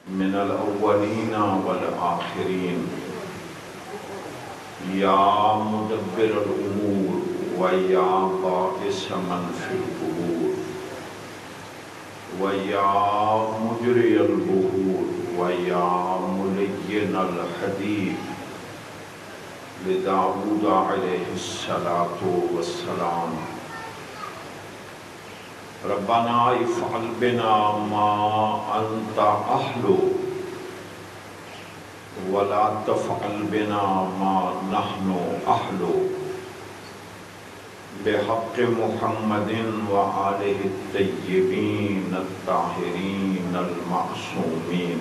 من الاولین والآخرین یا مدبر الامور و یا باعث من فی القبور و یا مجری البحور و یا ملین الحدید لداود علیہ الصلاة والسلام ربنا افعل بنا ما انت اہلو ولا تفعل بنا ما نحن اہلو بحق محمد وآلہ الطیبین الطاہرین المعصومین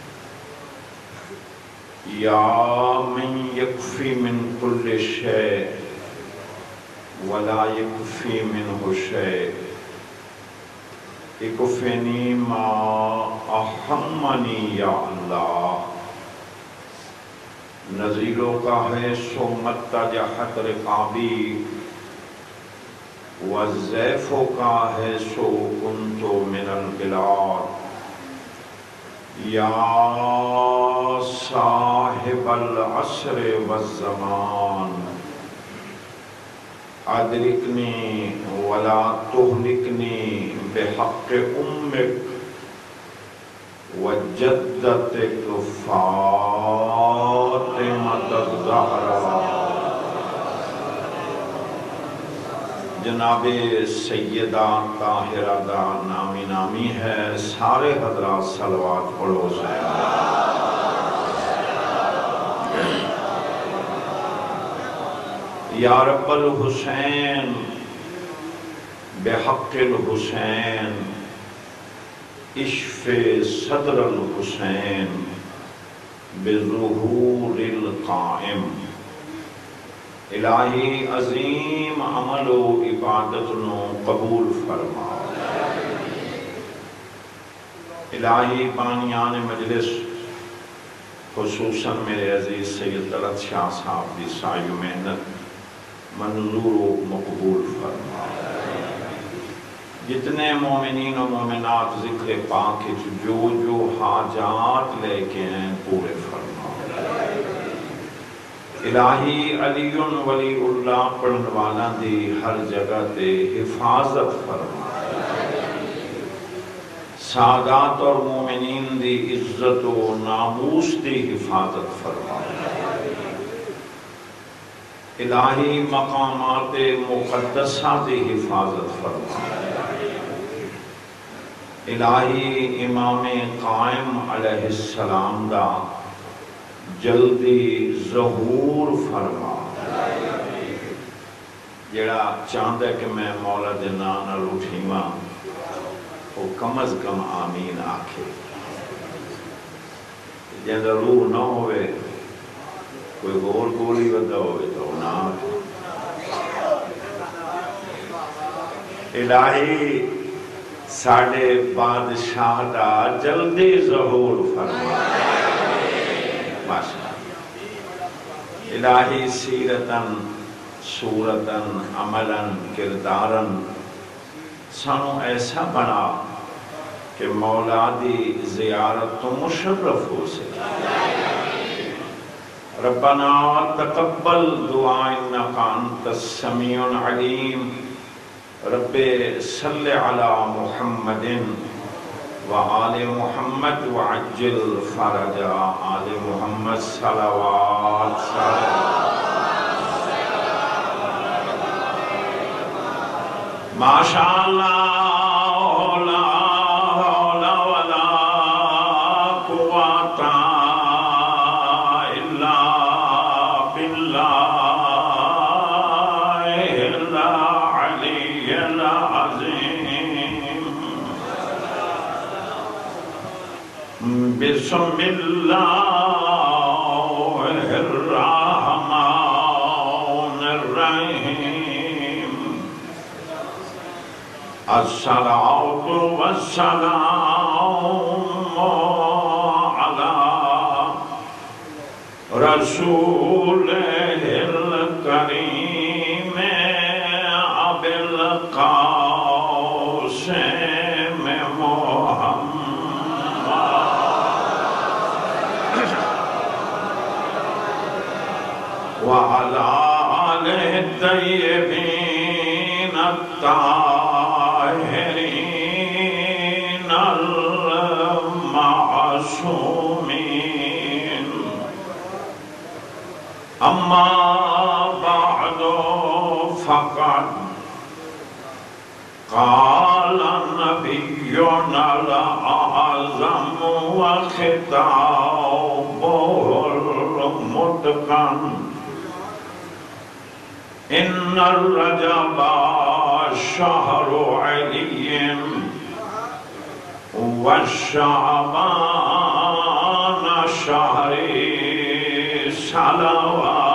یا من یکفی من کل شیء ولا یکفی منہ شیء اکفنی ما احمنی یا اللہ نزیلوں کا ہے سو متجحت رقابی وزیفوں کا ہے سو کنتو من البلاد یا صاحب العصر والزمان ادرکنی ولا تہلکنی بحق امک وجدتک فاطمۃ الزہرا۔ جناب سیدہ طاہرہ دا نامی نامی ہے، سارے حضرات صلوات پڑھو سے یا رب الحسین بحق الحسین اشف صدر الحسین بظہور القائم۔ الہی عظیم عمل و عبادت نو قبول فرما۔ الہی بانیان مجلس خصوصاً میرے عزیز سید طلعت شاہ صاحب دی سعی و محنت منظور و مقبول فرما۔ جتنے مومنین و مومنات ذکر پاک جو حاجات لے کے ہیں پورے فرما۔ الہی علی ولی اللہ پڑھن والا دی ہر جگہ تے حفاظت فرما۔ سادات اور مومنین دی عزت و ناموس دی حفاظت فرما۔ الہی مقامات مقدسہ دی حفاظت فرما۔ الہی امام قائم علیہ السلام دا جلدی ظہور فرما۔ جڑا چاہتا ہے کہ میں مولا دے نام نال اٹھیواں وہ کم از کم آمین آکھے۔ جیندہ روح نہ ہوئے کوئی غور گولی ودا ہوئے تو نہ آکھے۔ الہی ساڑھے بادشاہ دا جلدی ظہور فرما۔ الہی سیرتاً صورتاً عملاً کرداراً سانو ایسا بنا کہ مولا دی زیارت تو مشرف ہو سکے۔ ربنا تقبل دعا انکا انت السمیع العلیم۔ رب صلی علی محمد وآل محمد وعجل فرج آل محمد صلوات ماشاء اللہ لا حول ولا قوت الا باللہ العلی العظیم۔ بسم اللہ الرحمن الرحیم۔ الصلاة والسلام على رسول الكريم أبي القاسم محمد وعلى آله الطيبين الطاهرين المعصومين أما بعد فقد قال نبينا الأعظم وخطابه المتقن إن الرجب شهر علي والشعبان شهر صلوات.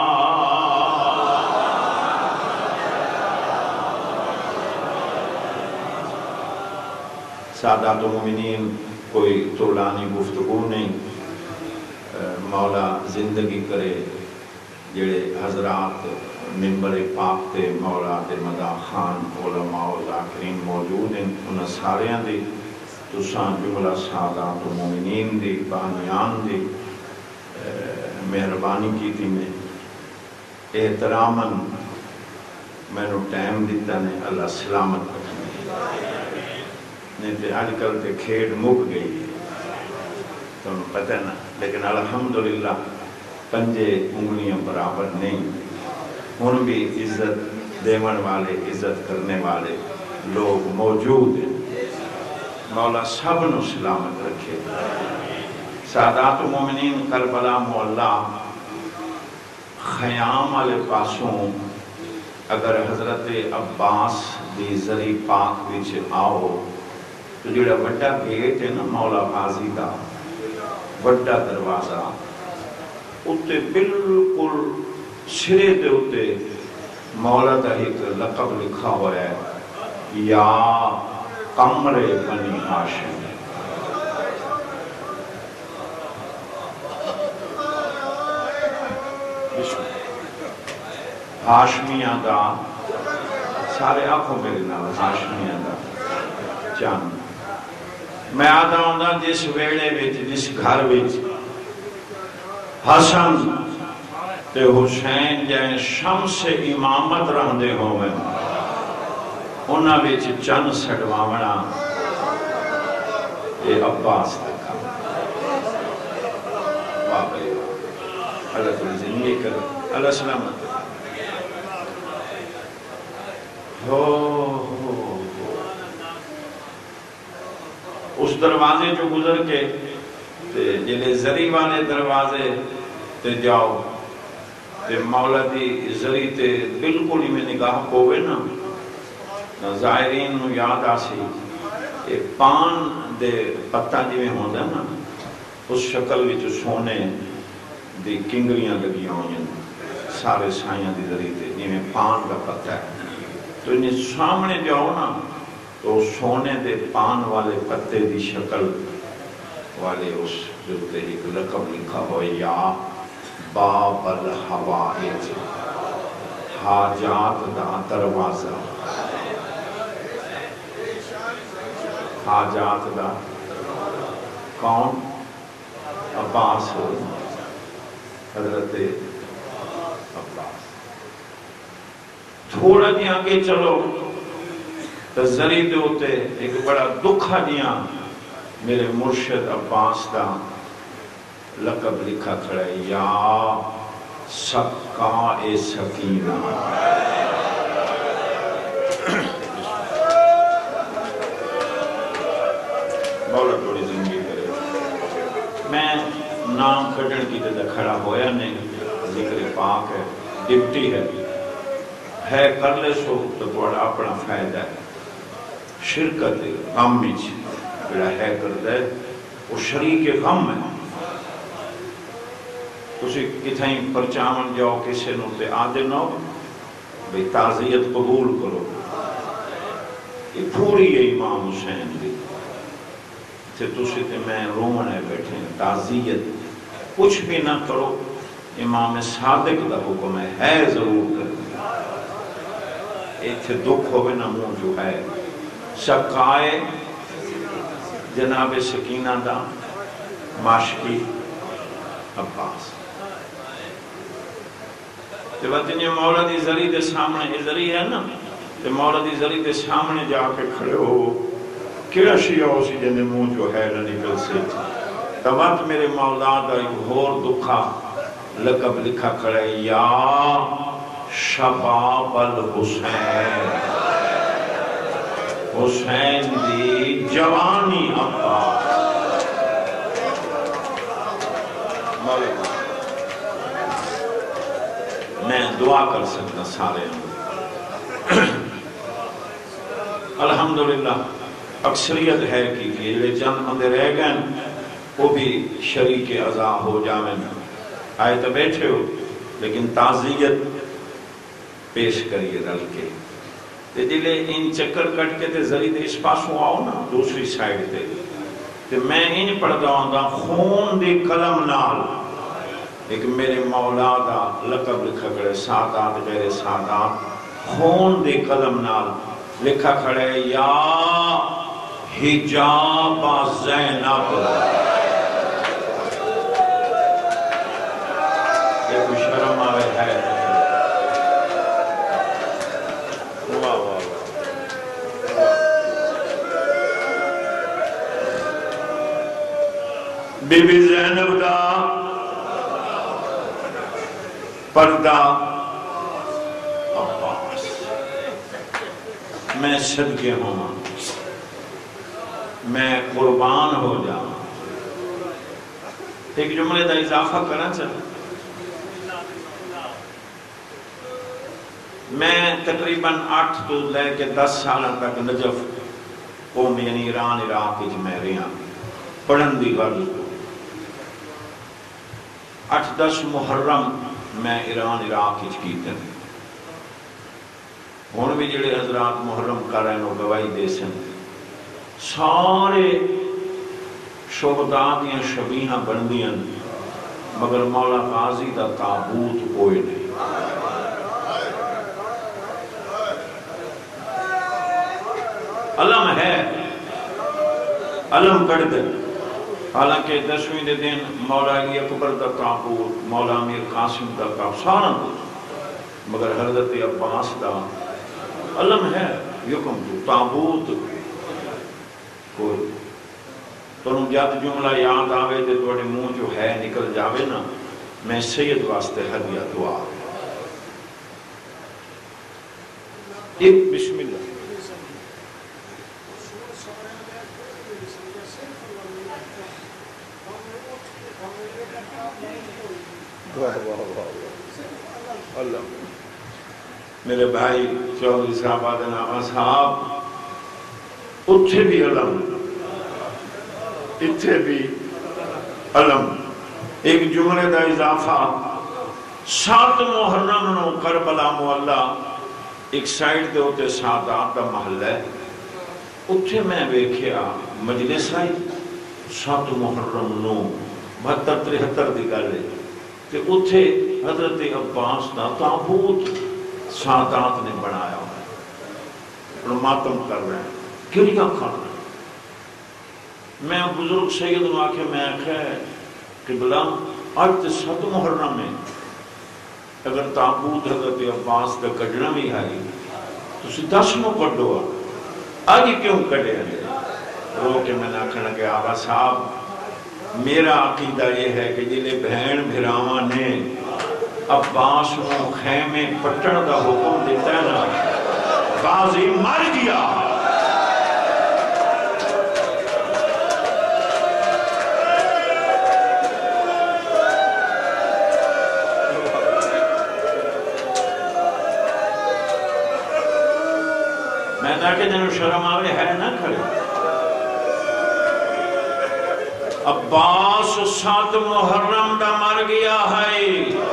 سادات و مومنین، کوئی طولانی گفتگو نہیں، مولا زندگی کرے جڑے حضرات منبر پاک تے مولا دے مداح خان علماء و ذاکرین موجود ہیں، انہاں ساریاں دی تساں جملہ سادات و مومنین دی بانیان دی مہربانی کی تھی میں احتراماً میں نے ٹائم دیتا نے اللہ سلامت رکھنے نہیں تے آج کل تے کھیڑ مک گئی تو انہوں پتہ نا، لیکن الحمدللہ پنجے انگلیاں برابر نہیں، ان بھی عزت دیون والے عزت کرنے والے لوگ موجود ہیں، مولا سب نو سلامت رکھے. سادات و مومنین، کربلا مولا خیام والے پاسوں اگر حضرت عباس دی زری پاک وچ آؤ تو جڑا وڈا گیٹ ہے نا مولا غازی دا وڈا دروازہ، اتے بالکل سرے دے اتے مولا دا ایک لقب لکھا ہوا ہے، یا قمر بنی ہاشم. ہاشمیاں دا سارے آنکھوں میرے نال ہاشمیاں دا چاند. میں آدھا ہوں جس ویڑے وچ جس گھر وچ حسن تے حسین جائیں شمس امامت رہندے ہوئے انہاں وچ چند سڑواونا اے عباس تکا. واقعی اللہ تمہیں زندگی کر، اللہ سلامت ہو. اس دروازے جو گزر کے جلے زری والے دروازے تے جاؤ تے مولا دی زری تے بالکل ہی میں نگاہ پوے نا ظاہرین نو یاد آسی پان دے پتہ جی میں ہوندہ نا اس شکل وچ سونے دی کنگریاں لگی ہوئیں سارے سائیاں دی زری تے جی میں پان کا پتہ ہے تو انہیں سامنے جاؤ نا تو سونے دے پان والے پتے دی شکل والے اس جو تے ایک لقب لکھا ہوئے، یا باب الحوائج، حاجات دا دروازہ. حاجات دا کون؟ عباس، حضرت عباس. تھوڑا جی آگے چلو تو زری دے ہوتے ایک بڑا دکھا دیاں میرے مرشد عباس دا لقب لکھا کھڑا ہے، یا سکاء سکینہ. مولا تھوڑی زندگی کرے. میں نام کھڑن کی تے کھڑا ہویا نہیں، ذکر پاک ہے، ڈپٹی ہے کر لے سو تو بڑا اپنا فائدہ ہے. شرکت غم وچ جڑا ہے کردا ہے وہ شریک غم ہے. تسی کتھائیں پرچاون جاؤ کسے نو تے آدھے نو بھئی تعزیت قبول کرو، یہ پوری ہے امام حسین دی تے تسی تے میں رومنے بیٹھے ہیں. تعزیت کچھ بھی نہ کرو، امام صادق دا حکم ہے ضرور کرو. ایتھے دکھ ہوئے نہ منہ جو ہے. سکائے جناب سکینہ دا ماشکی عباس. تے وطنی مولا دی ذری دے سامنے یہ ذری ہے نا تے مولا دی ذری دے سامنے جا کے کھڑے ہو کیڑا شیعہ ہو سی جن منہ جو ہے نہ نکل سے تبات میرے مولا دا ایک اور دکھا لقب لکھا کھڑے یا شباب الحسین حسین دی جوانی ابا میں دعا کر سکتا سارے الحمدللہ اکثریت ہے کہ یہ چند بندے رہ گئے وہ بھی شریک عزا ہو جاویں آئے تو بیٹھے ہو لیکن تعزیت پیش کریے رل کے تے جلے ان چکر کٹ کے تے ذریعے اس پاسوں آؤ نا دوسری سائیڈ تے تے میں ان پڑھتا ہوں دا خون دی قلم نال ایک میرے مولا دا لقب لکھا کھڑے سادات غیر سادات خون دی قلم نال لکھا کھڑے یا حجاب زینب یہ کوئی شرم آوے ہے بی بی زینب دا پردہ عباس میں صدقے ہوں میں قربان ہو جاؤں ایک جملے دا اضافہ کرنا چاہتا میں تقریباً 8 تو لے کے 10 سالوں تک نجف قوم یعنی ایران عراق کی میں رہا پڑھن دی غرض 8-10 محرم میں ایران عراق کی تھی ہون بھی جڑے حضرات محرم کر رہے ہیں گواہی دے سن سارے شہداء دیاں شبیہاں بندیاں مگر مولا قاضی دا تابوت کوئی نہیں علم ہے علم کٹ دے حالانکہ 10ویں دے دن مولا علی اکبر دا تابوت مولا امیر قاسم دا تابوت سارا کچھ مگر حضرت عباس دا علم ہے یکم تو تابوت کوئی تو جات جملہ یاد آوے دے توڑے منہ جو ہے نکل جاوے نا میں سید واسطے ہدیہ دعا ایک بسم اللہ اللہ میرے بھائی چودھری صاحب آدھنامہ صاحب اتھے بھی علم اتھے بھی علم ایک جملے دا اضافہ 7 محرم نو کربلا مولا ایک سائیڈ دے ہوتے سادات دا محل ہے اتھے میں بیکھیا مجلس آئی 7 محرم نو 72-73 دی گالے کہ اتھے حضرت عباس دا تابوت سادات نے بنایا اور ماتم کر رہے ہیں کیوں کھا رہے ہیں میں بزرگ سید نے آکھے میں آکھے کہ بلا آج تے 7 محرم میں اگر تابوت حضرت عباس دا کجنا بھی آئی تو 10 پڑھ دو آج کیوں کڑے ہیں رو کے میں نے آکھنا کہ آبا صاحب میرا عقیدہ یہ ہے کہ جلے بہن بھراواں نے عباس کو خیمے پٹن دا حکم دیتا ہے نا غازی مر گیا میں تاکہ جنہوں شرم آوے ہے نہ کھڑے عباس 7 محرم دا مر گیا ہے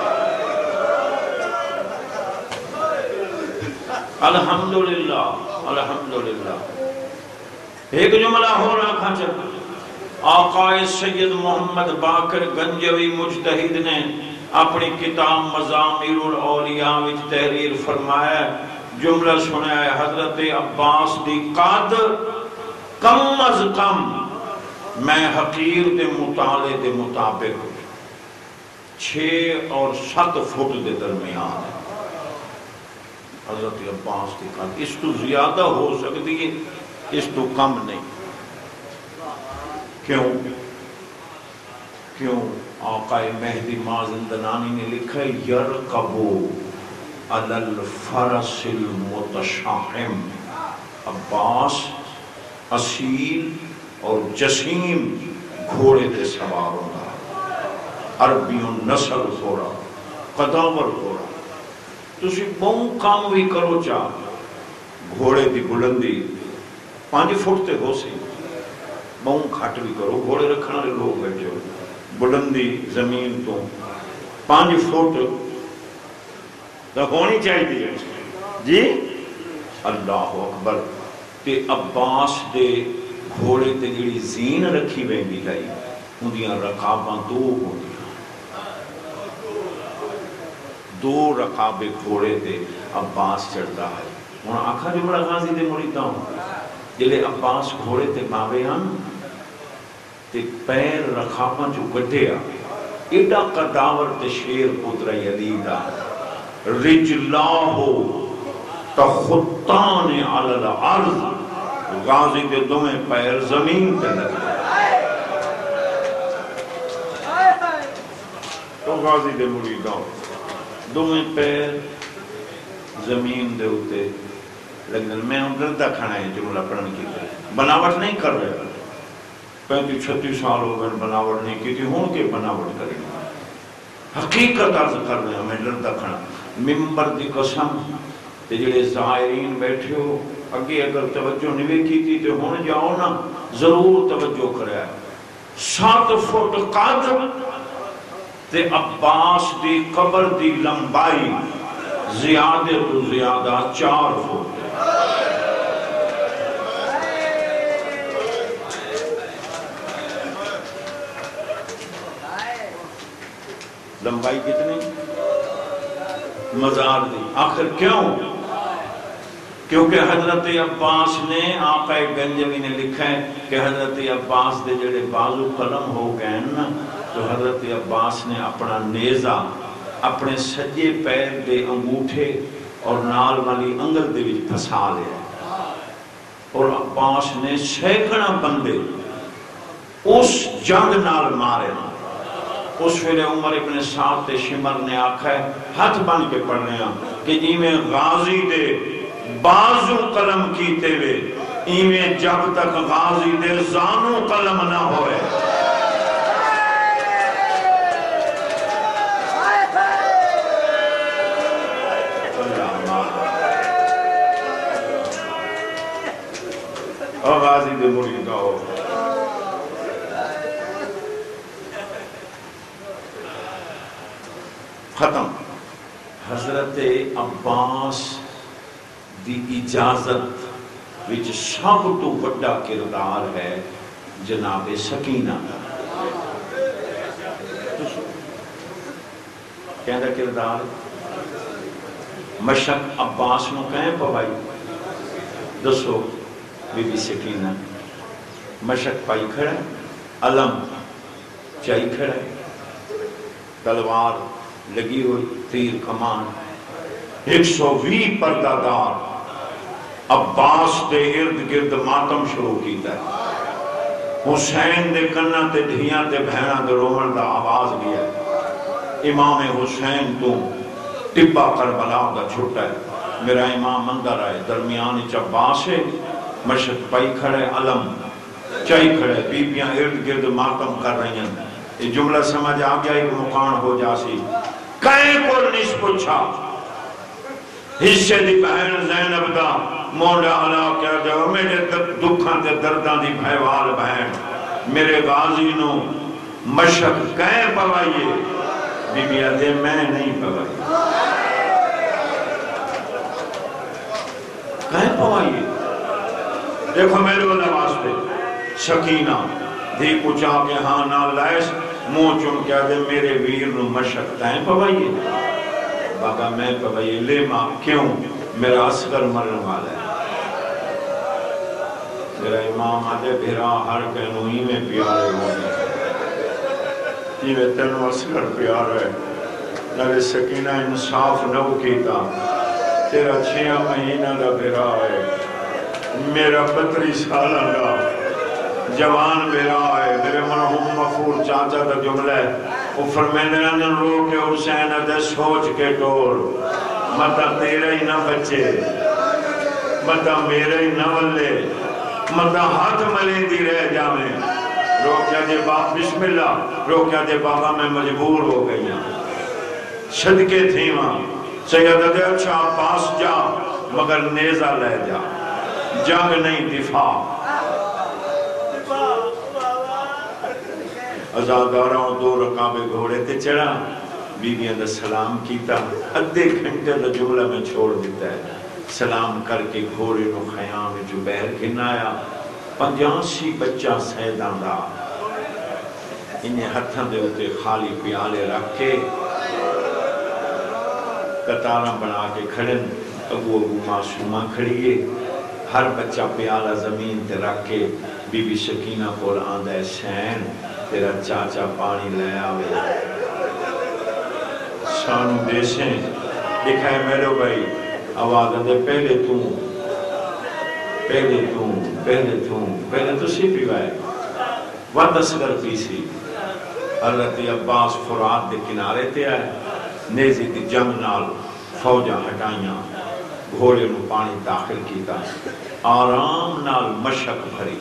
الحمدللہ الحمدللہ ایک جملہ ہو رہا چاہتا آقا سید محمد باقر گنجوی مجتہد نے اپنی کتاب مزامیر الاولیاء وچ تحریر فرمایا جملہ سنایا ہے حضرت عباس دی قدر کم از کم میں حقیر دے مطالعے دے مطابق 6 اور 7 فٹ دے درمیان حضرت عباس کی قدر اس تو زیادہ ہو سکتی ہے، اس تو کم نہیں۔ کیوں آقا مہدی مازندرانی نے لکھا ہے یرکبو علی الفرس المتشاحم، عباس اصیل اور جسیم گھوڑے تے سوار ہوتا، عربیوں نسل گھوڑا، قدامر گھوڑا۔ تسی بہت کام بھی کرو چاہ، گھوڑے دی بلندی 5 فٹ تے ہو سی، بہت کھٹ بھی کرو، گھوڑے رکھنے والے لوگ بیٹھے ہو، بلندی زمین تو 5 فٹ تو ہونی چاہیے جی۔ اللہ اکبر۔ تے عباس دے گھوڑے تے جڑی زین رکھی ویندی لائی اندیاں رکاباں 2 ہوندیاں، 2 رکابے گھوڑے تے عباس چڑھتا ہے۔ ہن آکھا جملہ غازی دے مریداں جلے عباس گھوڑے تے باوے ہن تے پیر رکاباں جو گڈیا، ایڈا قداور تے شیر پتر علی دا، رجلاہو تخطان علی الارض، غازی دے دویں پیر زمین تے لگے، تو غازی دے مریداں دویں پیر زمین دے ہوتے لیکن میں ڈرتا کھانا ہے جملہ پڑھنے کی بناوٹ نہیں کر رہے، 35-36 سال ہو گئے بناوٹ نہیں کی تھی، ہوں کہ بناوٹ کریں حقیقت عرض کر رہے ہیں۔ میں ڈرتا کھانا ممبر دی قسم تے جڑے زائرین بیٹھے ہو اگے اگر توجہ نہیں کی تھی تو ہون جاؤ نا ضرور توجہ کرے۔ 7 فٹ قد تے عباس دی قبر دی لمبائی زیادہ تو زیادہ 4 فٹ، لمبائی کتنی مزار دی۔ آخر کیوں؟ کیونکہ حضرت عباس نے آقا گنجوی نے لکھا ہے کہ حضرت عباس دے جڑے بازو قلم ہو گئے نا تو حضرت عباس نے اپنا نیزہ اپنے سجے پیر دے انگوٹھے اور نال والی انگل دے وچ پھسا لیا، اور عباس نے سینکڑا بندے اس جنگ نال مارے نا۔ اس ویلے عمر ابن سعد تے شمر نے آکھا ہے ہاتھ بن کے پڑھ رہے ہیں کہ جی میں غازی دے بازو قلم کیتے ہوئے ایویں جب تک غازی دے زانو قلم نہ ہوئے۔ اور غازی دے مرید ہو ختم۔ حضرت عباس دی اجازت وچ سب تو بڑا کردار ہے جناب سکینہ کہندہ کردار۔ مشک عباس نو کہیں پوائی دسو بی بی سکینہ مشک پائی کھڑا علم چائی کھڑا تلوار لگی ہوئی تیر کمان 120 پردہ دار عباس دے ارد گرد ماتم شروع کیتا ہے۔ حسین دے کنہ تے دھیاں تے بہنہ دے رومن دا آواز گیا ہے۔ امام حسین تو ٹبا کربلا دا چھوٹا ہے، میرا امام اندر آئے درمیان عباس ہے، مشک پائی کھڑے علم چائی کھڑے، بیبیاں ارد گرد ماتم کر رہی ہیں۔ یہ جملہ سمجھ آ گیا ایک مقان ہو جاسی کہیں کو نہیں پوچھا حصے دی بہن زینب دا مولا علا کیا جاؤ میرے دکھاں تے درداں دی بھائیوال بہن میرے غازی نو مشک کہیں پوائیے، بی بی آدھے میں نہیں پوائی، کہیں پوائیے۔ دیکھو میرے والا واسطے سکینہ دھی پوچھا کہ ہاں نہ لائس منہ چون کیا دے میرے ویر نو مشک کہیں پوائیے، بابا میں پوائیے لے ماں کیوں میرا اصغر مرن والا ہے۔ میرا امام آدھے بھیرا ہر کہنو ہی میں پیارے ہونے ہی میں تینو اصغر پیار ہے۔ نالے سکینہ انصاف نو کیتا تیرا 6 مہینہ دا بیرا ہے، میرا 32 سالہ دا جوان بیرا ہے۔ میرے مرحوم مغفور چاچا دا جملہ ہے، وہ فرمیندے نہ رو کے حسین دے سوچ کے ٹور، متا تیرا ہی نہ بچے، متا میرا ہی نہ ولے، متا ہاتھ ملے دی رہ جاویں۔ رو کیا دے باپ بسم اللہ، رو کیا دے بابا میں مجبور ہو گئی ہوں، صدقے تھی وہاں سیدہ دے اچھا پاس جا مگر نیزہ لے جا، جنگ نہیں دفاع۔ ازاداراں 2 رکابے گھوڑے تے چڑھا، بیویاں دا سلام کیتا، ادھے گھنٹے دا جملہ میں چھوڑ دیتا ہے، سلام کر کے گھوڑے نو خیام جو بہر گھنایا، 85 بچہ سیدان دا، انہیں ہتھاں دے ہوتے خالی پیالے رکھ کے قطاراں بنا کے کھڑن، ابو معصومہ کھڑیے، ہر بچہ پیالہ زمین تے رکھ کے بی بی سکینہ کو آندہ ہے سین تیرا چاچا پانی لے آوے سانو دیسیں دکھائے میرے بھائی آواز دے پہلے تو سی پیوائے وہاں دسگر پیسی حضرت عباس فرات دے کنارے تے آئے، نیزی دی جنگ نال فوجاں ہٹائیاں، گھوڑے نو پانی داخل کیتا، آرام نال مشک بھری،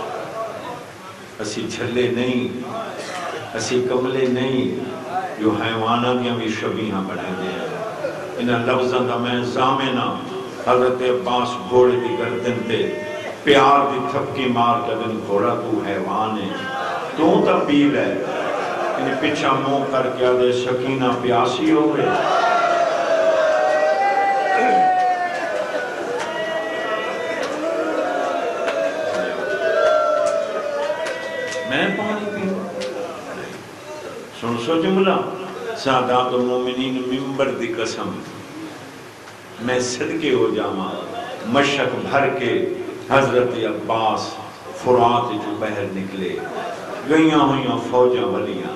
اسی جھلے نہیں، اسی کملے نہیں، جو حیوانہ دیا بھی شبیہاں بڑھائیں دے ہیں۔ انہاں لفظاں دا میں زامنہ حضرت عباس گھوڑے دی گردن تے پیار دی تھپکی مار کے دن گھوڑا تو حیوان ہے، تو تبدیل ہے، انہیں پچھا منہ کر کے آدھے سکینہ پیاسی ہو گئے۔ میں پانی پیوں سن جملہ سادات المومنین ممبر دی قسم میں صدقے ہو جاما مشک بھر کے حضرت عباس فرات جو بہر نکلے گئیاں ہویاں فوجاں ولیاں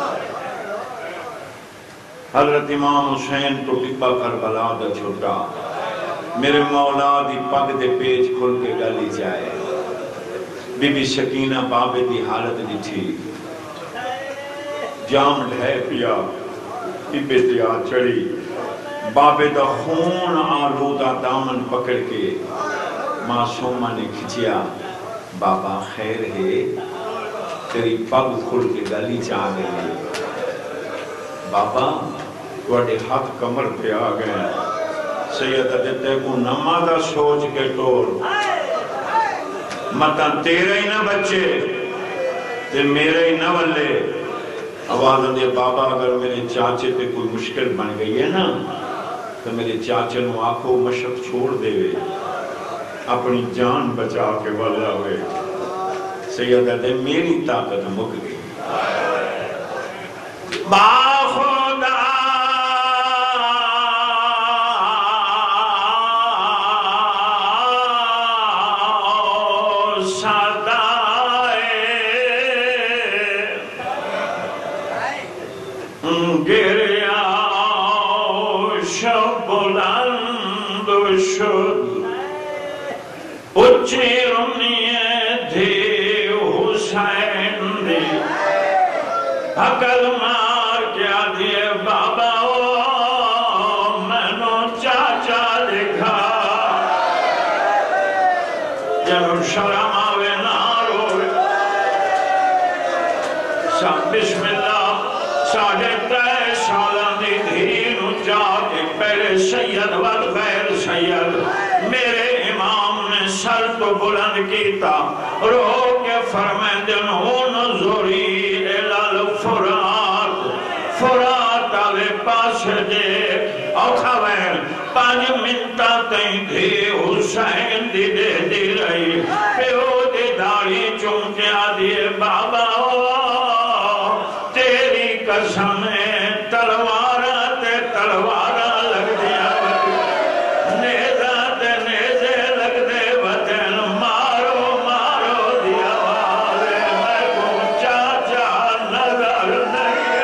حضرت امام حسین تو ٹپا کربلا دا چھوٹا میرے مولا دی پگ دے پیچ کھل کے گلی جائے بی بی سکینہ بابے دی حالت دی تھی جام ڈھے پیا ابے دیا چڑی بابے دا خون آلودہ دامن پکڑ کے معصومہ نے کھچیا بابا خیر ہے تیری پگ کھل کے گلی چاہ گئی بابا توڑے ہاتھ کمر پہ آ گئے سیدہ دیتے کو نمازہ سوچ کے ٹور مطا تیرے ہی نہ بچے تے میرے ہی نہ ولے آواز دے بابا اگر میرے چاچے پہ کوئی مشکل بن گئی ہے نا تو میرے چاچے نو آنکھوں مشق چھوڑ دے وے اپنی جان بچا کے والا ہوئے سیدہ دے میری طاقت مک گئی باخدا گریا شب بلند شد اچھی رمیے تھی حسین دی عقل مار کیا دیے بابا میں نو چاچا دکھا جنو شرم آوے نارو سب بسم اللہ ساڑھے تے سالان دی دھین جا کے پہلے سید والغیر سید میرے امام نے سر تو بلند کیتا رو کے فرمائیں دنون زوری الال فرات فرات آلے پاس دے اوکھاوین 5 منٹا تین دھی حسین دی دے دی رہی پیو دی داڑی چونکے آدھیے بابا قسم تلوارا تے تلوارا لگ دیا نیزہ تے نیزے لگ دے وطن مارو مارو دیا والے میں کو چاچا نظر نہیں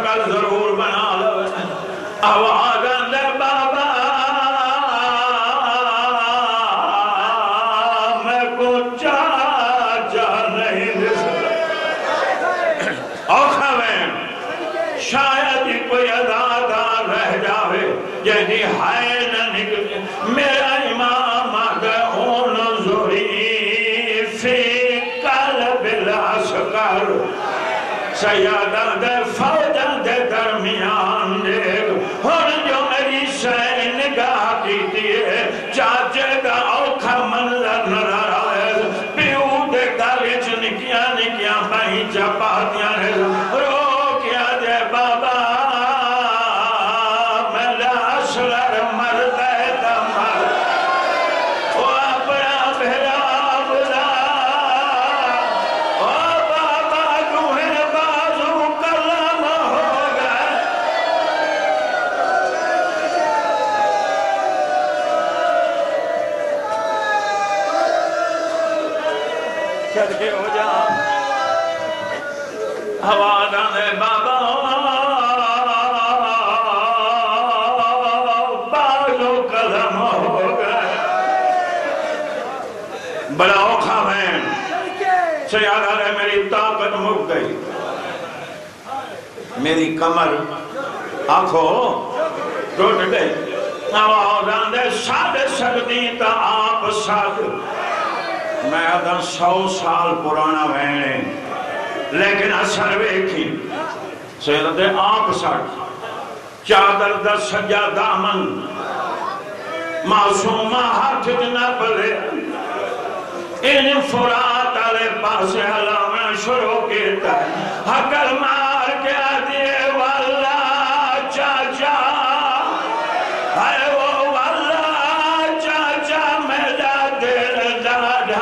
شکل ضرور بنا لو آواز اندر بابا میں کو چاچا نہیں دے سکتا اوکھا میں شاید ہی کوئی ادادار رہ جاوے جہنی ہائے نہ نکلے میرا امام آدھون زوری فی قلب الاسکر سیادہ دے فوجہ دے درمیان دیکھ اور جو میری شہر نگاہ کی دیئے چاچے دا اوکھا منظر نظر آئے پیو دے گالچ نکیاں نکیاں بہی چپا دیا نے رو کیا دے بابا میرا اسلر مرد ہے دمر وہ اپنا بھرا بلا وہ بابا دوہے بازو کلم ہو گئے صدقے ہو جا حوالہ دے بابا بازو کلم ہو گئے بڑا اوکھا میں سیادہ رہے میری طاقت مک گئی میری کمر آنکھوں ٹوٹ گئی آوازاں دے سادے سکتی تا آپ ساتھ میں ادھا 100 سال پرانا بہنے لیکن اثر ویکھی سیدہ دے آپ ساتھ چادر دا سجا دامن معصومہ ہاتھ جنا پلے ان فرات آلے پاس علامہ شروع کیتا ہے حقل مار کے آدھے واللہ چاچا ہے وہ واللہ چاچا میرا دل دادا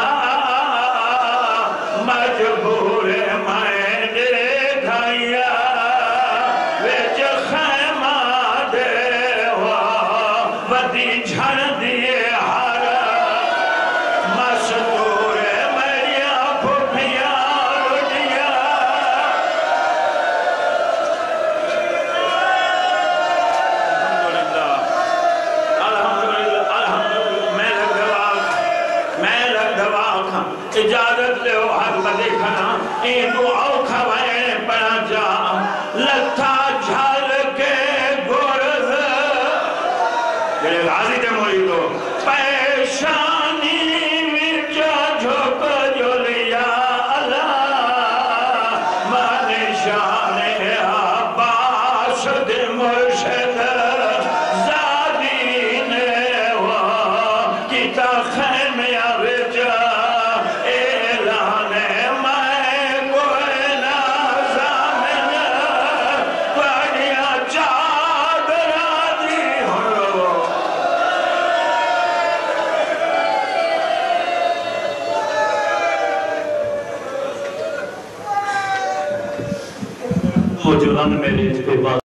مجبور میں دیکھایا ویچ خیمہ دے ودی جھن دیے ہر مصدور میریا پھوپیا رجیا الحمدللہ میں لگ دواغ اجازت لے ہو حد بدے کھنا این تو اوکھا بھائے پڑا جا لتھا جھال کے گرز جلے غازی تے مولی تو پیشانی وچا جھوک جو لیا اللہ مانشان عباس دے مرشد زادین کیتا خیمیا وچا موجودان میرے اس پہ بات